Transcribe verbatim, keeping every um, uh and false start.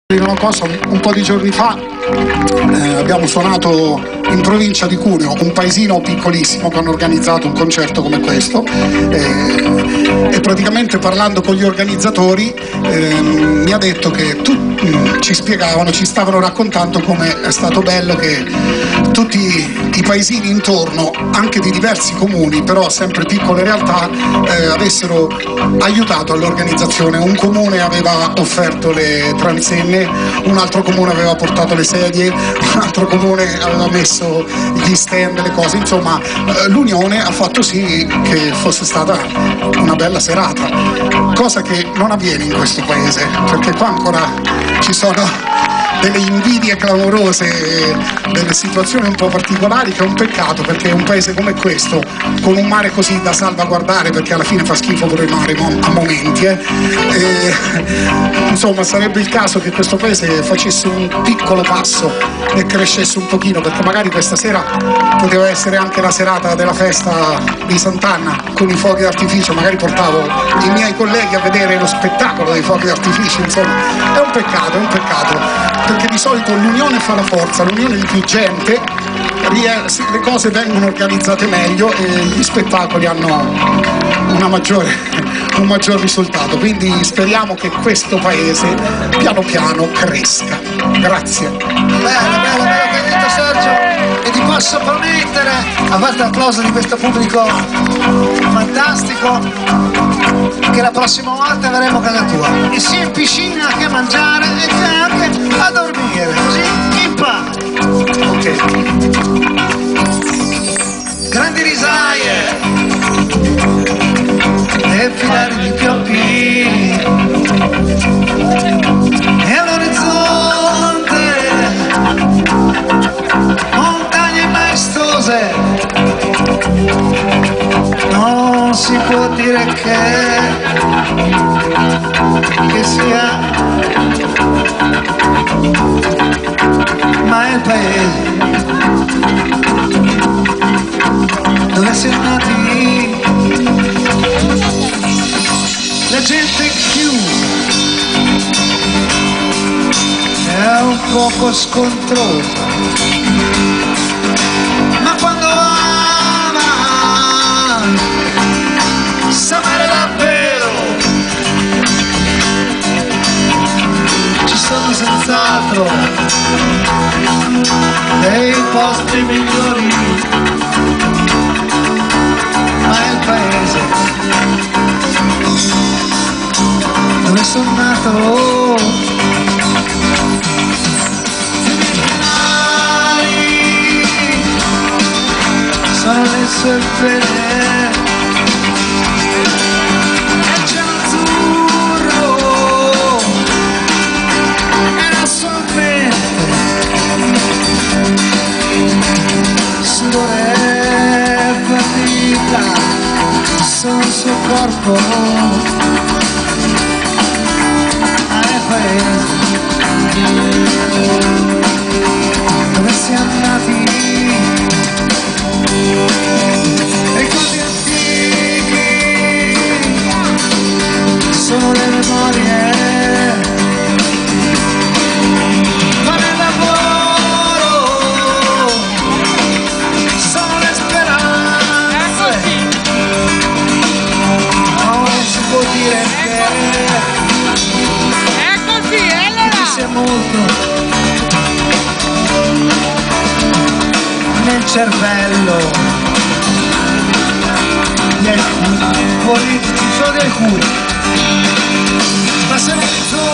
Una cosa, un po' di giorni fa eh, abbiamo suonato in provincia di Cuneo, un paesino piccolissimo, che hanno organizzato un concerto come questo eh, e praticamente parlando con gli organizzatori eh, mi ha detto che tu, mh, ci spiegavano, ci stavano raccontando come è stato bello che tutti i paesini intorno, anche di diversi comuni, però sempre piccole realtà, eh, avessero aiutato all'organizzazione. Un comune aveva offerto le transenne, un altro comune aveva portato le sedie, un altro comune aveva messo gli stand, le cose, insomma l'unione ha fatto sì che fosse stata una bella serata, cosa che non avviene in questo paese, perché qua ancora ci sono delle invidie clamorose, delle situazioni un po' particolari, che è un peccato, perché un paese come questo, con un mare così da salvaguardare, perché alla fine fa schifo pure il mare a momenti, eh, e, insomma sarebbe il caso che questo paese facesse un piccolo passo e crescesse un pochino, perché magari questa sera poteva essere anche la serata della festa di Sant'Anna con i fuochi d'artificio, magari portavo i miei colleghi a vedere lo spettacolo dei fuochi d'artificio, insomma è un peccato, è un peccato, perché di solito l'unione fa la forza, l'unione di più gente, le cose vengono organizzate meglio e gli spettacoli hanno una maggiore, un maggior risultato, quindi speriamo che questo paese piano piano cresca. Grazie. Bello, bello, bello che hai detto Sergio, e ti posso promettere, a parte l'applauso di questo pubblico fantastico, che la prossima volta verremo a casa tua, e sia in piscina che a mangiare e che anche a dormire, così impari. Ok. Grandi risaie e filari di pioppi e all'orizzonte montagne maestose, non si può dire che che sia, ma è il paese dove siamo nati, la gente chiusa è un poco scontrosa, ma quando ama sa amare davvero. Ci sono senz'altro dei posti migliori, ma è il paese dove sono nato. Sono le sue pene e c'è l'azzurro e la sua mente, sudore e fatica sono il suo corpo, ma è il paese dove siamo nati. Ricordi antichi sono le memorie, fare il lavoro sono le speranze, non si può dire che è così, è ci sia molto nel cervello di alcuni politici, solo di alcuni, ma se ne